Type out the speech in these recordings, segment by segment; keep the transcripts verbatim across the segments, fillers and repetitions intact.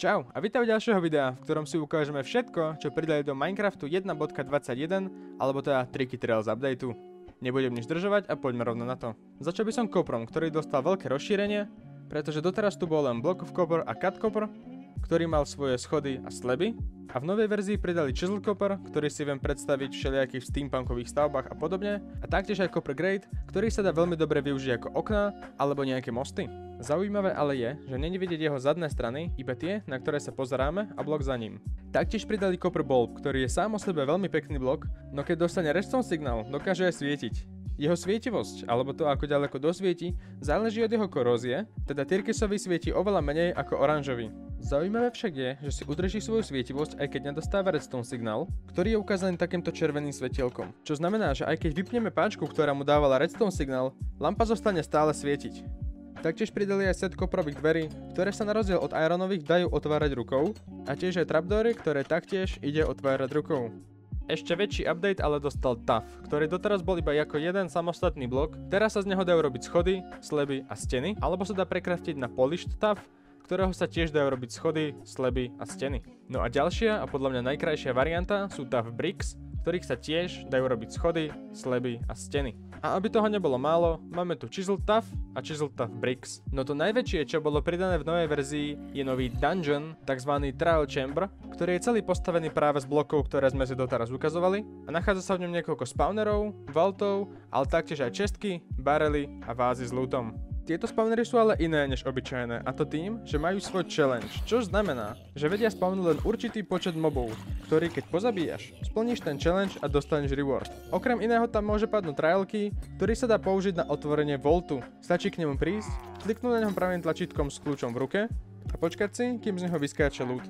Čau a vítaj u ďalšieho videa, v ktorom si ukážeme všetko, čo pridali do Minecraftu jeden bodka dvadsaťjeden, alebo teda Tricky Trails updateu. Nebudem nič zdržovať a poďme rovno na to. Začal by som koprom, ktorý dostal veľké rozšírenie, pretože doteraz tu bol len Block of Copper a Cut Copper, ktorý mal svoje schody a sleby, a v novej verzii pridali Chisel Copper, ktorý si viem predstaviť v všelijakých steampunkových stavbách a podobne, a taktiež aj Copper Grate, ktorý sa dá veľmi dobre využiť ako okná alebo nejaké mosty. Zaujímavé ale je, že není vidieť jeho zadné strany, iba tie, na ktoré sa pozeráme, a blok za ním. Taktiež pridali Copper Bulb, ktorý je sám o sebe veľmi pekný blok, no keď dostane redstone signál, dokáže aj svietiť. Jeho svietivosť, alebo to ako ďaleko dosvieti, záleží od jeho korózie, teda Tyrkisový svieti oveľa menej ako oranžový. Zaujímavé však je, že si udrží svoju svietivosť, aj keď nedostáva redstone signál, ktorý je ukázaný takýmto červeným svetielkom. Čo znamená, že aj keď vypneme páčku, ktorá mu dávala redstone signál, lampa zostane stále svietiť. Taktiež pridali aj set koprových dverí, ktoré sa na rozdiel od ironových dajú otvárať rukou, a tiež aj trapdoory, ktoré taktiež ide otvárať rukou. Ešte väčší update ale dostal Tuff, ktorý doteraz bol iba ako jeden samostatný blok, teraz sa z neho dajú robiť schody, sleby a steny, alebo sa dá prekraftiť na Polished Tuff, ktorého sa tiež dajú robiť schody, sleby a steny. No a ďalšia a podľa mňa najkrajšia varianta sú Tuff Bricks, ktorých sa tiež dajú robiť schody, sleby a steny. A aby toho nebolo málo, máme tu Chisel Tuff a Chisel Tuff Bricks. No to najväčšie, čo bolo pridané v novej verzii, je nový dungeon, tzv. Trial Chamber, ktorý je celý postavený práve z blokov, ktoré sme si doteraz ukazovali, a nachádza sa v ňom niekoľko spawnerov, vaultov, ale taktiež aj čestky, barely a vázy s lootom. Tieto spawnery sú ale iné než obyčajné, a to tým, že majú svoj challenge, čo znamená, že vedia spawnúť len určitý počet mobov, ktorý keď pozabíjaš, splníš ten challenge a dostaneš reward. Okrem iného tam môže padnúť trial key, ktorý sa dá použiť na otvorenie vaultu. Stačí k nemu prísť, kliknúť na ňom pravým tlačítkom s kľúčom v ruke a počkať si, kým z neho vyskáče loot.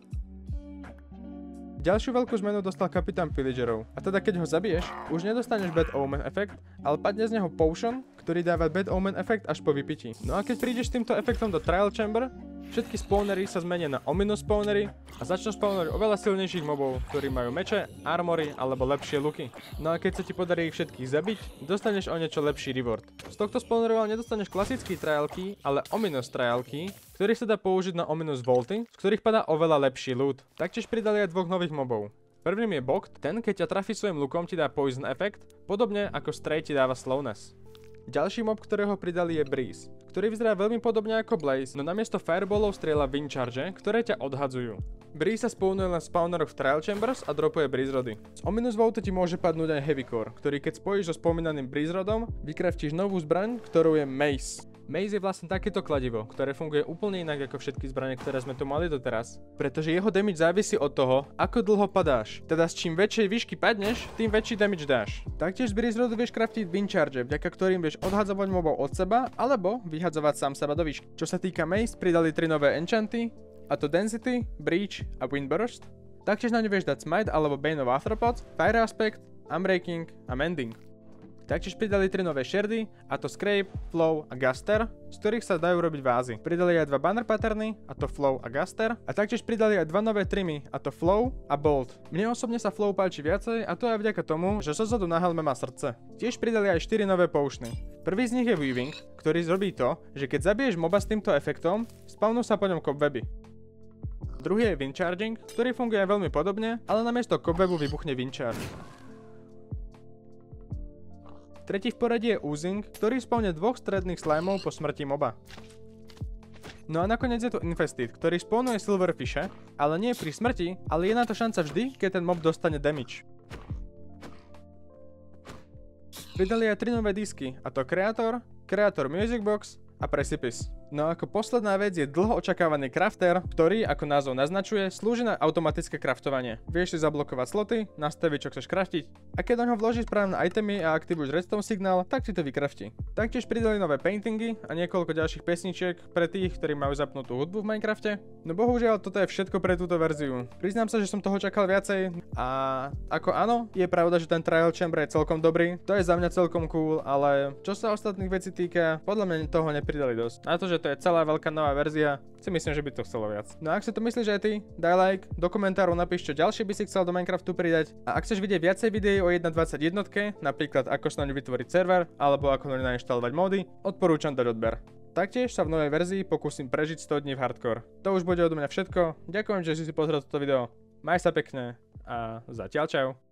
Ďalšiu veľkú zmenu dostal kapitán Pillagerov, a teda keď ho zabiješ, už nedostaneš Bad Omen efekt, ale padne z neho potion, ktorý dáva Bad Omen efekt až po vypití. No a keď prídeš s týmto efektom do Trial Chamber, všetky spawnery sa zmenia na ominous spawnery a začnú spawnery oveľa silnejších mobov, ktorí majú meče, armory alebo lepšie luky. No a keď sa ti podarí ich všetkých zabiť, dostaneš o niečo lepší reward. Z tohto spawneru ale nedostaneš klasický trial key, ale ominous trial key, ktorý sa dá použiť na ominous vaulty, z ktorých padá oveľa lepší loot. Taktiež pridali aj dvoch nových mobov. Prvým je Bokt, ten keď ťa trafí svojim lukom ti dá poison efekt, podobne ako Stray ti dáva slowness. Ďalší mob, ktorého pridali, je Breeze, ktorý vyzerá veľmi podobne ako Blaze, no namiesto fireballov strieľa wind charge, ktoré ťa odhadzujú. Breeze sa spawnuje len v spawneroch v Trial Chambers a dropuje Breeze rody. Z ominous vaultu ti môže padnúť aj Heavy Core, ktorý keď spojíš so spomínaným Breeze rodom, vykraftíš novú zbraň, ktorou je Mace. Mace je vlastne takéto kladivo, ktoré funguje úplne inak ako všetky zbrane, ktoré sme tu mali doteraz, pretože jeho damage závisí od toho, ako dlho padáš. Teda s čím väčšej výšky padneš, tým väčší damage dáš. Taktiež z Breeze rodu vieš craftiť wind charge, vďaka ktorým vieš odhadzovať mobov od seba, alebo vyhadzovať sám seba do výšky. Čo sa týka Mace, pridali tri nové enchanty, a to Density, Breach a Windburst. Taktiež na ňu vieš dať Smite alebo Bane of Arthropods, Fire Aspect, Unbreaking a Mending. Taktiež pridali tri nové shardy, a to Scrape, Flow a Guster, z ktorých sa dajú robiť vázy. Pridali aj dva banner patterny, a to Flow a Guster, a taktiež pridali aj dva nové trimy, a to Flow a Bolt. Mne osobne sa Flow páči viacej, a to aj vďaka tomu, že zozadu na helme má srdce. Tiež pridali aj štyri nové potiony. Prvý z nich je Weaving, ktorý robí to, že keď zabiješ moba s týmto efektom, spawnú sa po ňom cobweby. Druhý je Wind Charging, ktorý funguje veľmi podobne, ale namiesto cobwebu vybuchne Wind Charge. Tretí v poradí je Oozing, ktorý spawne dvoch stredných slimeov po smrti moba. No a nakoniec je tu Infested, ktorý spawnuje Silverfishe, ale nie pri smrti, ale je na to šanca vždy, keď ten mob dostane damage. Pridali aj tri nové disky, a to Creator, Creator Music Box a Precipice. No a ako posledná vec je dlho očakávaný crafter, ktorý, ako názov naznačuje, slúži na automatické craftovanie. Vieš si zablokovať sloty, nastaviť, čo chceš craftiť, a keď do ňoho vložíš správne itemy a aktivuješ redstone signál, tak ti to vykraftí. Taktiež pridali nové paintingy a niekoľko ďalších pesničiek pre tých, ktorí majú zapnutú hudbu v Minecrafte. No bohužiaľ, toto je všetko pre túto verziu. Priznám sa, že som toho čakal viacej, a ako áno, je pravda, že ten Trial Chamber je celkom dobrý, to je za mňa celkom cool, ale čo sa ostatných vecí týka, podľa mňa toho nepridali dosť. Na to, že to je celá veľká nová verzia, si myslím, že by to chcelo viac. No a ak si to myslíš aj ty, daj like, do komentárov napíš, čo ďalšie by si chcel do Minecraftu pridať, a ak chceš vidieť viacej videí o jeden bodka dvadsaťjeden, napríklad ako sa na ňu vytvoriť server, alebo ako na ňu nainštalovať módy, odporúčam dať odber. Taktiež sa v novej verzii pokúsim prežiť sto dní v hardcore. To už bude odo mňa všetko, ďakujem, že si si pozrel toto video, maj sa pekne a zatiaľ čau.